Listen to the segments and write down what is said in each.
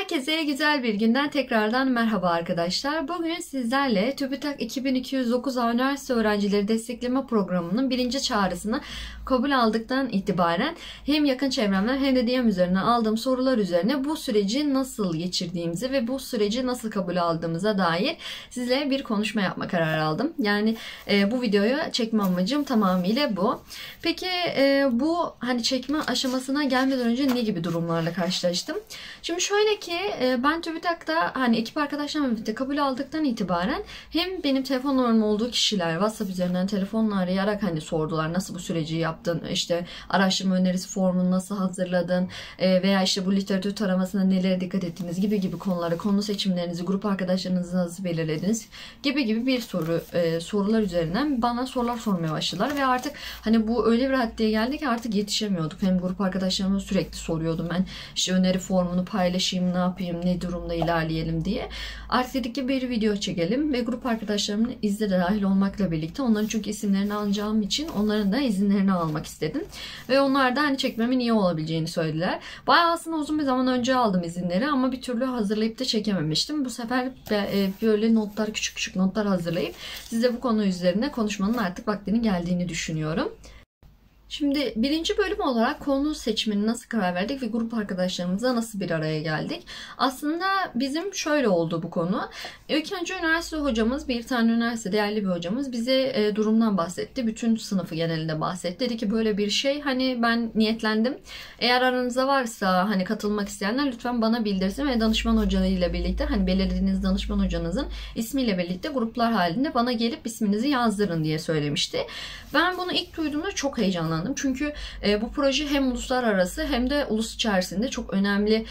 Herkese güzel bir günden tekrardan merhaba arkadaşlar. Bugün sizlerle TÜBİTAK 2209 üniversite öğrencileri destekleme programının birinci çağrısını kabul aldıktan itibaren hem yakın çevremden hem de DM üzerinden aldığım sorular üzerine bu süreci nasıl geçirdiğimizi ve bu süreci nasıl kabul aldığımıza dair sizle bir konuşma yapma kararı aldım. Yani bu videoyu çekme amacım tamamıyla bu. Peki bu çekme aşamasına gelmeden önce ne gibi durumlarla karşılaştım? Şimdi şöyle ki ben TÜBİTAK'ta ekip arkadaşlarımla birlikte kabul aldıktan itibaren hem benim telefon numaram olduğu kişiler WhatsApp üzerinden telefonla arayarak sordular nasıl bu süreci yaptın, işte araştırma önerisi formunu nasıl hazırladın veya işte bu literatür taramasına nelere dikkat ettiniz gibi konuları, konu seçimlerinizi, grup arkadaşlarınızı nasıl belirlediniz gibi bir sorular üzerinden bana sorular sormaya başladılar ve artık bu öyle bir raddeye geldi ki artık yetişemiyorduk. Hem grup arkadaşlarıma sürekli soruyordum ben, işte öneri formunu paylaşayım, ne yapayım, ne durumda ilerleyelim diye. Artık dedik ki bir video çekelim ve grup arkadaşlarımın izni de dahil olmakla birlikte, onların çünkü isimlerini alacağım için onların da izinlerini almak istedim. Ve onlar da çekmemin iyi olabileceğini söylediler. Bayağı aslında uzun bir zaman önce aldım izinleri ama bir türlü hazırlayıp da çekememiştim. Bu sefer böyle küçük notlar hazırlayıp size bu konu üzerine konuşmanın artık vaktinin geldiğini düşünüyorum. Şimdi birinci bölüm olarak konu seçimine nasıl karar verdik ve grup arkadaşlarımızla nasıl bir araya geldik? Aslında bizim şöyle oldu bu konu. İlk önce üniversite hocamız, bir tane üniversite değerli bir hocamız bize durumdan bahsetti. Bütün sınıfı genelinde bahsetti. Dedi ki böyle bir şey, ben niyetlendim. Eğer aranızda varsa katılmak isteyenler lütfen bana bildirsin ve danışman hocalarıyla birlikte belirlediğiniz danışman hocanızın ismiyle birlikte gruplar halinde bana gelip isminizi yazdırın diye söylemişti. Ben bunu ilk duyduğumda çok heyecanlandım. Çünkü bu proje hem uluslararası hem de ulus içerisinde çok önemli,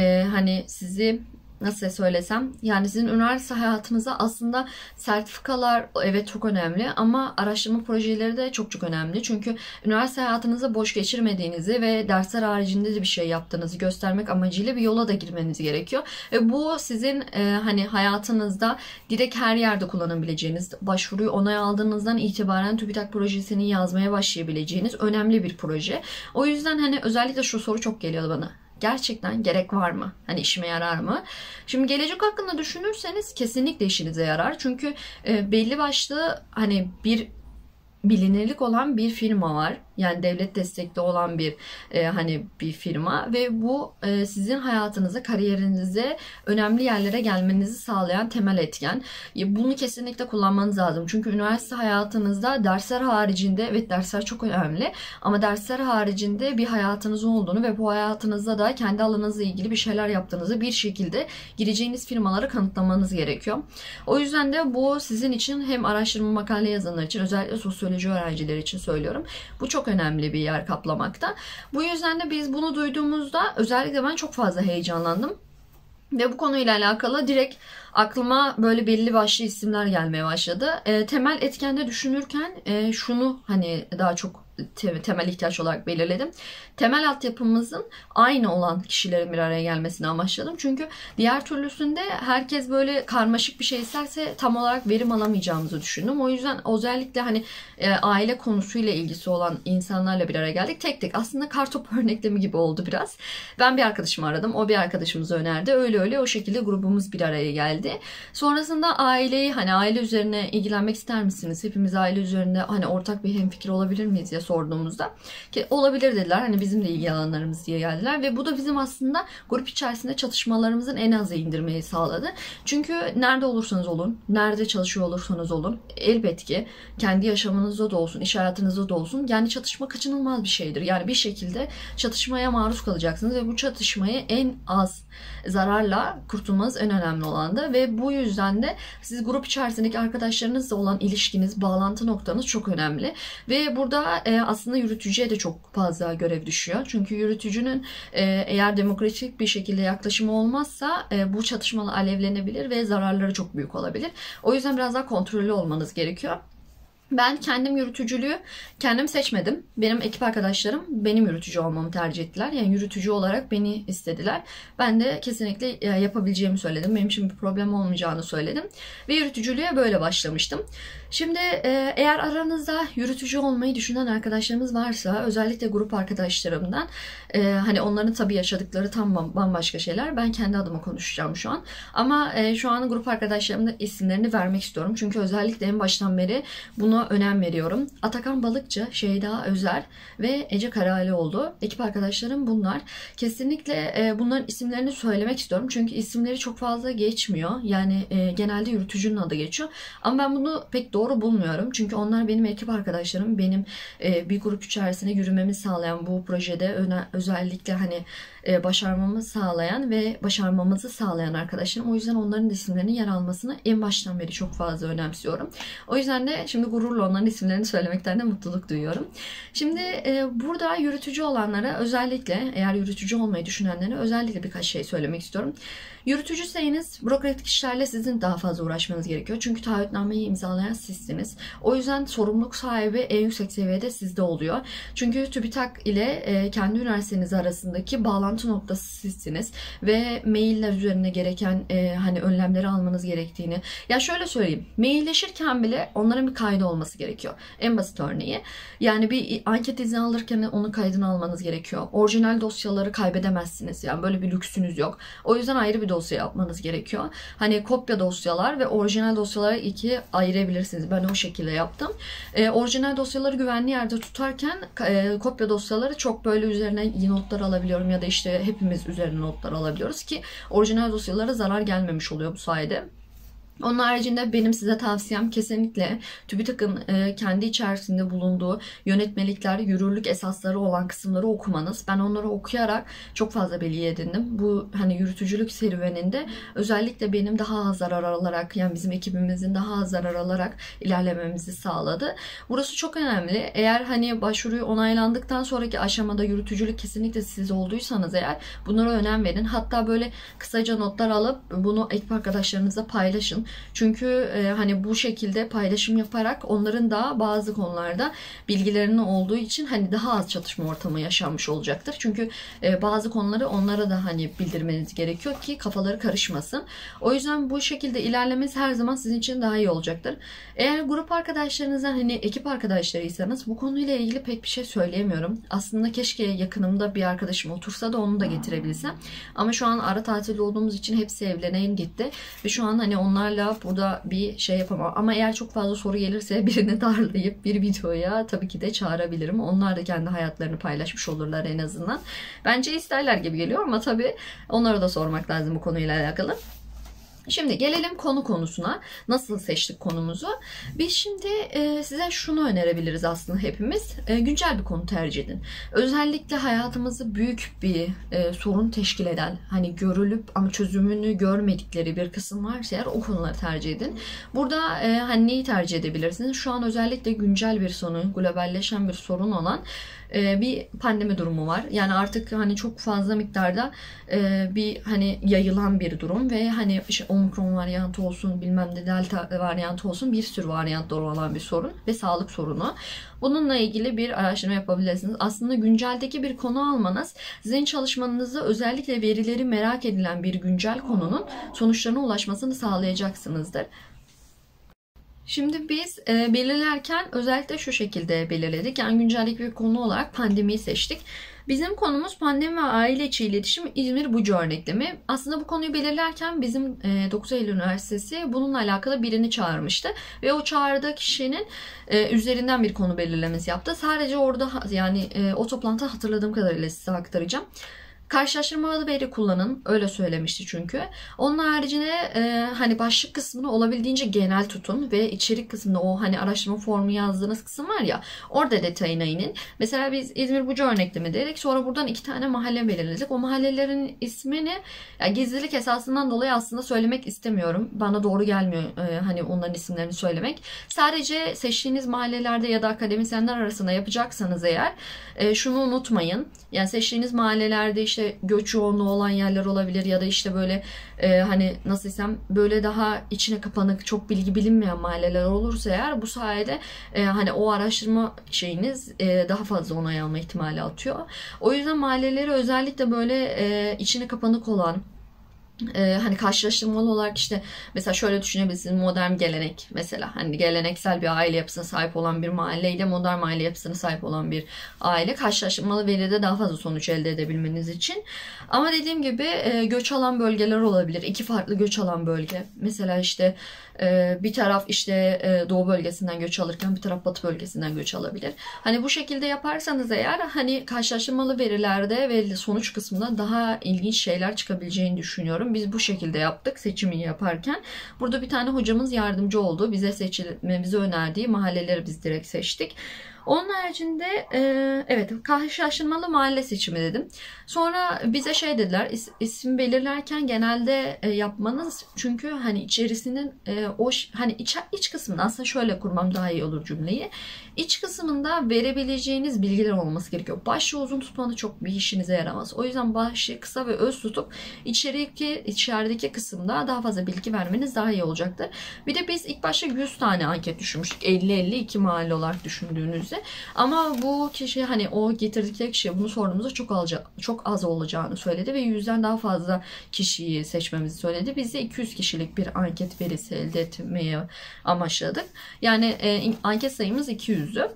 sizi nasıl söylesem, sizin üniversite hayatınıza aslında sertifikalar evet çok önemli ama araştırma projeleri de çok önemli. Çünkü üniversite hayatınızı boş geçirmediğinizi ve dersler haricinde de bir şey yaptığınızı göstermek amacıyla bir yola da girmeniz gerekiyor. Ve bu sizin hayatınızda direkt her yerde kullanabileceğiniz, başvuruyu onay aldığınızdan itibaren TÜBİTAK projesini yazmaya başlayabileceğiniz önemli bir proje. O yüzden özellikle şu soru çok geliyordu bana. Gerçekten gerek var mı? İşime yarar mı? Şimdi gelecek hakkında düşünürseniz kesinlikle işinize yarar. Çünkü belli başlı bir bilinirlik olan bir firma var. Yani devlet destekli olan bir firma ve bu sizin hayatınıza, kariyerinize önemli yerlere gelmenizi sağlayan temel etken. Bunu kesinlikle kullanmanız lazım. Çünkü üniversite hayatınızda dersler haricinde, evet dersler çok önemli ama dersler haricinde bir hayatınız olduğunu ve bu hayatınızda da kendi alanınızla ilgili bir şeyler yaptığınızı bir şekilde gireceğiniz firmalara kanıtlamanız gerekiyor. O yüzden de bu sizin için, hem araştırma makale yazanlar için, özellikle sosyoloji öğrencileri için söylüyorum. Bu çok önemli bir yer kaplamakta. Bu yüzden de biz bunu duyduğumuzda özellikle ben çok fazla heyecanlandım. Ve bu konuyla alakalı direkt aklıma böyle belli başlı isimler gelmeye başladı. Temel etkende düşünürken şunu daha çok temel ihtiyaç olarak belirledim. Temel altyapımızın aynı olan kişilerin bir araya gelmesini amaçladım. Çünkü diğer türlüsünde herkes böyle karmaşık bir şey isterse tam olarak verim alamayacağımızı düşündüm. O yüzden özellikle aile konusuyla ilgisi olan insanlarla bir araya geldik. Tek tek aslında kartopu örneklemi gibi oldu biraz. Ben bir arkadaşımı aradım. O bir arkadaşımızı önerdi. Öyle o şekilde grubumuz bir araya geldi. Sonrasında aile üzerine ilgilenmek ister misiniz? Hepimiz aile üzerinde ortak bir hemfikir olabilir miyiz diye sorduğumuzda ki olabilir dediler. Bizim de ilgi alanlarımız diye geldiler ve bu da bizim aslında grup içerisinde çatışmalarımızın en aza indirmeyi sağladı. Çünkü nerede olursanız olun, nerede çalışıyor olursanız olun, elbet ki kendi yaşamınızda da olsun, iş hayatınızda da olsun, çatışma kaçınılmaz bir şeydir. Bir şekilde çatışmaya maruz kalacaksınız ve bu çatışmayı en az zararla kurtulmanız en önemli olandı ve bu yüzden de siz grup içerisindeki arkadaşlarınızla olan ilişkiniz, bağlantı noktanız çok önemli ve burada aslında yürütücüye de çok fazla görev düşüyor. Çünkü yürütücünün eğer demokratik bir şekilde yaklaşımı olmazsa bu çatışmalar alevlenebilir ve zararları çok büyük olabilir. O yüzden biraz daha kontrollü olmanız gerekiyor. Ben kendim yürütücülüğü kendim seçmedim. Benim ekip arkadaşlarım benim yürütücü olmamı tercih ettiler. Yani yürütücü olarak beni istediler. Ben de kesinlikle yapabileceğimi söyledim. Benim için bir problem olmayacağını söyledim. Ve yürütücülüğe böyle başlamıştım. Şimdi eğer aranızda yürütücü olmayı düşünen arkadaşlarımız varsa, özellikle grup arkadaşlarımdan, hani onların tabii yaşadıkları tam bambaşka şeyler. Ben kendi adıma konuşacağım şu an. Ama şu an grup arkadaşlarımın isimlerini vermek istiyorum. Çünkü özellikle en baştan beri buna önem veriyorum. Atakan Balıkçı, Şeyda Özer ve Ece Karalioğlu. Ekip arkadaşlarım bunlar. Kesinlikle bunların isimlerini söylemek istiyorum. Çünkü isimleri çok fazla geçmiyor. Yani genelde yürütücünün adı geçiyor. Ama ben bunu pek doğru bulmuyorum. Çünkü onlar benim ekip arkadaşlarım. Benim bir grup içerisinde yürümemi sağlayan, bu projede özellikle hani başarmamı sağlayan ve başarmamızı sağlayan arkadaşlarım. O yüzden onların isimlerinin yer almasını en baştan beri çok fazla önemsiyorum. O yüzden de şimdi gururla onların isimlerini söylemekten de mutluluk duyuyorum. Şimdi burada yürütücü olanlara, özellikle eğer yürütücü olmayı düşünenlere özellikle birkaç şey söylemek istiyorum. Yürütücüyseniz bürokratik işlerle sizin daha fazla uğraşmanız gerekiyor. Çünkü taahhütnameyi imzalayan sizsiniz. O yüzden sorumluluk sahibi en yüksek seviyede sizde oluyor. Çünkü TÜBİTAK ile kendi üniversiteniz arasındaki bağlantı noktası sizsiniz. Ve mailler üzerine gereken hani önlemleri almanız gerektiğini. Ya şöyle söyleyeyim. Mailleşirken bile onların bir kaydı olması gerekiyor. En basit örneği. Yani bir anket izni alırken onun kaydını almanız gerekiyor. Orijinal dosyaları kaybedemezsiniz. Yani böyle bir lüksünüz yok. O yüzden ayrı bir dosya yapmanız gerekiyor. Hani kopya dosyalar ve orijinal dosyaları ikiye ayırabilirsiniz. Ben o şekilde yaptım. Orijinal dosyaları güvenli yerde tutarken kopya dosyaları çok böyle üzerine notlar alabiliyorum ya da işte hepimiz üzerine notlar alabiliyoruz ki orijinal dosyalara zarar gelmemiş oluyor bu sayede. Onun haricinde benim size tavsiyem kesinlikle TÜBİTAK'ın kendi içerisinde bulunduğu yönetmelikler, yürürlük esasları olan kısımları okumanız. Ben onları okuyarak çok fazla bilgi edindim. Bu hani yürütücülük serüveninde özellikle benim daha az zarar alarak, yani bizim ekibimizin daha az zarar alarak ilerlememizi sağladı. Burası çok önemli. Eğer hani başvuruyu onaylandıktan sonraki aşamada yürütücülük kesinlikle siz olduysanız eğer bunlara önem verin. Hatta böyle kısaca notlar alıp bunu ekip arkadaşlarınızla paylaşın. Çünkü hani bu şekilde paylaşım yaparak onların da bazı konularda bilgilerinin olduğu için hani daha az çatışma ortamı yaşanmış olacaktır. Çünkü bazı konuları onlara da hani bildirmeniz gerekiyor ki kafaları karışmasın. O yüzden bu şekilde ilerlemesi her zaman sizin için daha iyi olacaktır. Eğer grup arkadaşlarınızdan hani ekip arkadaşlarıysanız bu konuyla ilgili pek bir şey söyleyemiyorum. Aslında keşke yakınımda bir arkadaşım otursa da onu da getirebilsem. Ama şu an ara tatilde olduğumuz için hepsi evleneyim gitti. Ve şu an hani onlarla burada bir şey yapamam. Ama eğer çok fazla soru gelirse birini darlayıp bir videoya tabii ki de çağırabilirim. Onlar da kendi hayatlarını paylaşmış olurlar en azından. Bence isterler gibi geliyor ama tabii onlara da sormak lazım bu konuyla alakalı. Şimdi gelelim konusuna. Nasıl seçtik konumuzu? Biz şimdi size şunu önerebiliriz aslında hepimiz. Güncel bir konu tercih edin. Özellikle hayatımızı büyük bir sorun teşkil eden, hani görülüp ama çözümünü görmedikleri bir kısım varsa eğer o konuları tercih edin. Burada hani neyi tercih edebilirsiniz? Şu an özellikle güncel bir sorun, globalleşen bir sorun olan bir pandemi durumu var. Yani artık hani çok fazla miktarda bir hani yayılan bir durum ve hani işte Omikron varyantı olsun, bilmem ne Delta varyantı olsun, bir sürü varyantları olan bir sorun ve sağlık sorunu. Bununla ilgili bir araştırma yapabilirsiniz. Aslında günceldeki bir konu almanız sizin çalışmanızda özellikle verileri merak edilen bir güncel konunun sonuçlarına ulaşmasını sağlayacaksınızdır. Şimdi biz belirlerken özellikle şu şekilde belirledik. Yani güncellik bir konu olarak pandemiyi seçtik. Bizim konumuz pandemi ve aile içi iletişim İzmir Bucu örneklemi. Aslında bu konuyu belirlerken bizim 9 Eylül Üniversitesi bununla alakalı birini çağırmıştı. Ve o çağırdığı kişinin üzerinden bir konu belirlemesi yaptı. Sadece orada yani o toplantıda hatırladığım kadarıyla size aktaracağım. Karşılaştırmalı veri kullanın. Öyle söylemişti çünkü. Onun haricinde hani başlık kısmını olabildiğince genel tutun ve içerik kısmında o hani araştırma formu yazdığınız kısım var ya, orada detayına inin. Mesela biz İzmir Bucu örneklemi dedik. Sonra buradan 2 tane mahalle belirledik. O mahallelerin ismini ya, gizlilik esasından dolayı aslında söylemek istemiyorum. Bana doğru gelmiyor hani onların isimlerini söylemek. Sadece seçtiğiniz mahallelerde ya da akademisyenler arasında yapacaksanız eğer şunu unutmayın. Yani seçtiğiniz mahallelerde işte işte göç yoğunluğu olan yerler olabilir ya da işte böyle hani nasıl desem böyle daha içine kapanık, çok bilgi bilinmeyen mahalleler olursa eğer, bu sayede hani o araştırma şeyiniz daha fazla onay alma ihtimali atıyor. O yüzden mahalleleri özellikle böyle içine kapanık olan, hani karşılaştırmalı olarak işte mesela şöyle düşünebilirsiniz: modern gelenek, mesela hani geleneksel bir aile yapısına sahip olan bir mahalle ile modern mahalle yapısına sahip olan bir aile, karşılaştırmalı veride daha fazla sonuç elde edebilmeniz için. Ama dediğim gibi göç alan bölgeler olabilir. İki farklı göç alan bölge. Mesela işte bir taraf işte doğu bölgesinden göç alırken bir taraf batı bölgesinden göç alabilir. Hani bu şekilde yaparsanız eğer, hani karşılaştırmalı verilerde ve sonuç kısmında daha ilginç şeyler çıkabileceğini düşünüyorum. Biz bu şekilde yaptık seçimi yaparken. Burada bir tane hocamız yardımcı oldu. Bize seçilmemizi önerdiği mahalleleri biz direkt seçtik. Onun haricinde evet, karşılaştırmalı mahalle seçimi dedim. Sonra bize şey dediler: isim belirlerken genelde yapmanız, çünkü hani içerisinin o hani iç kısmını aslında şöyle kurmam daha iyi olur cümleyi. İç kısmında verebileceğiniz bilgiler olması gerekiyor. Başlığı uzun tutmanız çok bir işinize yaramaz. O yüzden başlığı kısa ve öz tutup içerideki kısımda daha fazla bilgi vermeniz daha iyi olacaktır. Bir de biz ilk başta 100 tane anket düşünmüştük. 50-52 mahalle olarak düşündüğünüzde. Ama bu kişi, hani o getirdikleri kişiye bunu sorduğumuzda çok az olacağını söyledi ve 100'den daha fazla kişiyi seçmemizi söyledi. Biz de 200 kişilik bir anket verisi elde etmeye amaçladık. Yani anket sayımız 200'dü.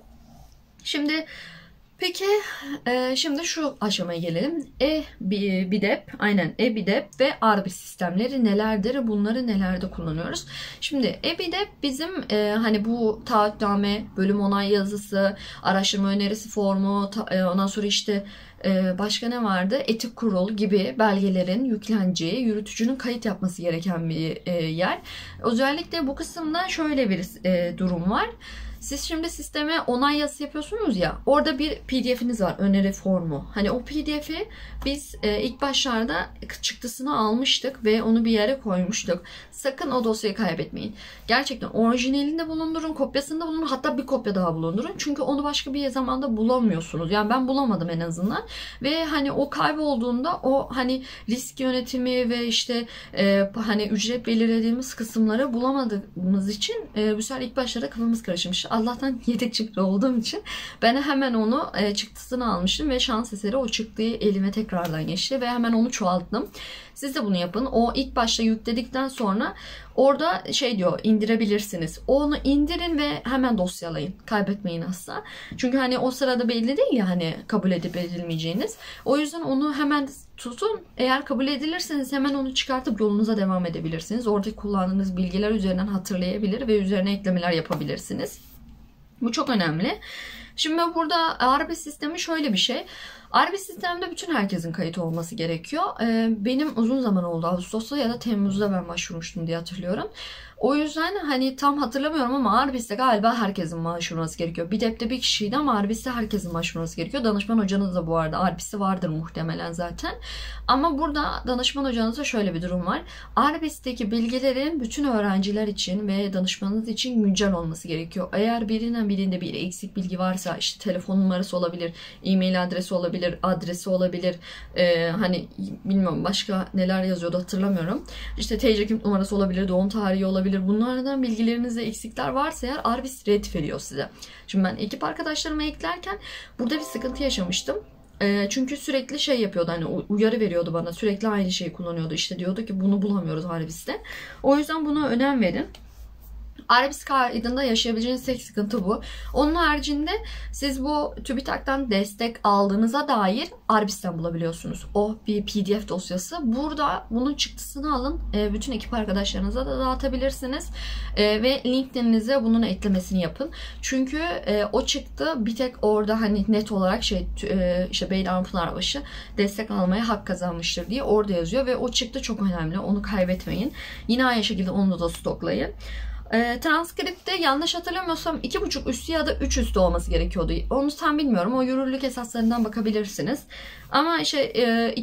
Peki şimdi şu aşamaya gelelim. E-BİDEP, aynen e-BİDEP ve ARBİ sistemleri nelerdir? Bunları nelerde kullanıyoruz? Şimdi e-BİDEP bizim hani bu taahhütname, bölüm onay yazısı, araştırma önerisi formu, ondan sonra işte başka ne vardı? Etik kurul gibi belgelerin yükleneceği, yürütücünün kayıt yapması gereken bir yer. Özellikle bu kısımda şöyle bir durum var. Siz şimdi sisteme onay yazısı yapıyorsunuz ya, orada bir PDF'iniz var, öneri formu. Hani o PDF'i biz ilk başlarda çıktısını almıştık ve onu bir yere koymuştuk. Sakın o dosyayı kaybetmeyin. Gerçekten orijinalinde bulundurun, kopyasında bulundurun, hatta bir kopya daha bulundurun. Çünkü onu başka bir zamanda bulamıyorsunuz. Yani ben bulamadım en azından. Ve hani o kaybolduğunda o hani risk yönetimi ve işte hani ücret belirlediğimiz kısımları bulamadığımız için bu sefer ilk başlarda kafamız karışmış. Allah'tan yedek çıktı olduğum için ben hemen onu çıktısını almıştım ve şans eseri o çıktıyı elime tekrardan geçti ve hemen onu çoğalttım. Siz de bunu yapın. O ilk başta yükledikten sonra orada şey diyor, indirebilirsiniz. Onu indirin ve hemen dosyalayın. Kaybetmeyin asla. Çünkü hani o sırada belli değil ya hani kabul edip edilmeyeceğiniz. O yüzden onu hemen tutun. Eğer kabul edilirseniz hemen onu çıkartıp yolunuza devam edebilirsiniz. Orada kullandığınız bilgiler üzerinden hatırlayabilir ve üzerine eklemeler yapabilirsiniz. Bu çok önemli. Şimdi burada ARBİ sistemi şöyle bir şey. ARBİ sisteminde bütün herkesin kayıt olması gerekiyor. Benim uzun zaman oldu. Ağustos'ta ya da Temmuz'da ben başvurmuştum diye hatırlıyorum. O yüzden hani tam hatırlamıyorum ama ARBİS'te galiba herkesin başvurması gerekiyor. BİDEP'te bir kişiydi ama ARBİS'te herkesin başvurması gerekiyor. Danışman hocanız da bu arada ARBİS'te vardır muhtemelen zaten. Ama burada danışman hocanızda şöyle bir durum var. ARBİS'teki bilgilerin bütün öğrenciler için ve danışmanınız için güncel olması gerekiyor. Eğer birinde bir eksik bilgi varsa, işte telefon numarası olabilir, e-mail adresi olabilir, adresi olabilir, hani bilmiyorum başka neler yazıyordu hatırlamıyorum. İşte TC kimlik numarası olabilir, doğum tarihi olabilir. Bunlardan bilgilerinizde eksikler varsa eğer ARBİS red veriyor size. Şimdi ben ekip arkadaşlarıma eklerken burada bir sıkıntı yaşamıştım. Çünkü sürekli şey yapıyordu, hani uyarı veriyordu bana, sürekli aynı şeyi kullanıyordu. İşte diyordu ki bunu bulamıyoruz ARBİS'te. O yüzden buna önem verin. ARBİS kaydında yaşayabileceğiniz tek sıkıntı bu. Onun haricinde siz bu TÜBİTAK'tan destek aldığınıza dair ARBİS'ten bulabiliyorsunuz. O bir PDF dosyası. Burada bunun çıktısını alın. Bütün ekip arkadaşlarınıza da dağıtabilirsiniz. Ve LinkedIn'inize bunun eklemesini yapın. Çünkü o çıktı bir tek orada hani net olarak işte Beydan Pınarbaşı destek almaya hak kazanmıştır diye orada yazıyor ve o çıktı çok önemli. Onu kaybetmeyin. Yine aynı şekilde onu da stoklayın. Transkripte yanlış hatırlamıyorsam 2,5 üstü ya da 3 üstü olması gerekiyordu. Onu tam bilmiyorum. O yürürlük esaslarından bakabilirsiniz. Ama işte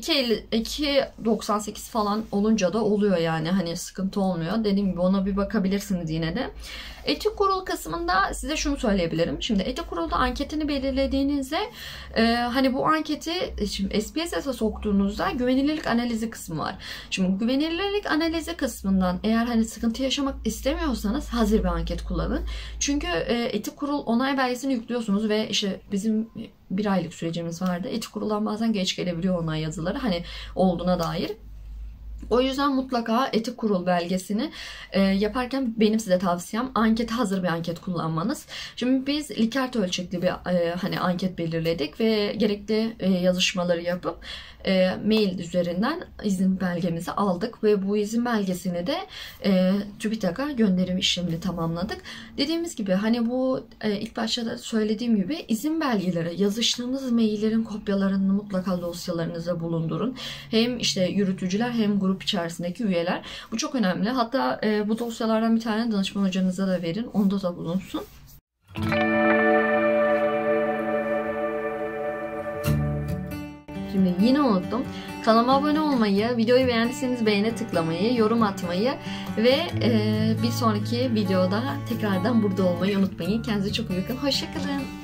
2,98 falan olunca da oluyor yani. Hani sıkıntı olmuyor. Dediğim gibi ona bir bakabilirsiniz yine de. Etik kurul kısmında size şunu söyleyebilirim. Şimdi etik kurulda anketini belirlediğinizde hani bu anketi şimdi SPSS'e soktuğunuzda güvenilirlik analizi kısmı var. Şimdi güvenilirlik analizi kısmından eğer hani sıkıntı yaşamak istemiyorsanız hazır bir anket kullanın. Çünkü etik kurul onay belgesini yüklüyorsunuz ve işte bizim 1 aylık sürecimiz vardı. Etik kuruldan bazen geç gelebiliyor onay yazıları hani olduğuna dair. O yüzden mutlaka etik kurul belgesini yaparken benim size tavsiyem ankete hazır bir anket kullanmanız. Şimdi biz Likert ölçekli bir hani anket belirledik ve gerekli yazışmaları yapıp mail üzerinden izin belgemizi aldık ve bu izin belgesini de TÜBİTAK'a gönderim işlemini tamamladık. Dediğimiz gibi hani bu ilk başta da söylediğim gibi izin belgeleri, yazıştığınız maillerin kopyalarını mutlaka dosyalarınıza bulundurun. Hem işte yürütücüler hem grup içerisindeki üyeler. Bu çok önemli. Hatta bu dosyalardan bir tane danışman hocanıza da verin. Onda da bulunsun. Şimdi yine unuttum. Kanalıma abone olmayı, videoyu beğendiyseniz beğene tıklamayı, yorum atmayı ve bir sonraki videoda tekrardan burada olmayı unutmayın. Kendinize çok iyi bakın. Hoşça kalın.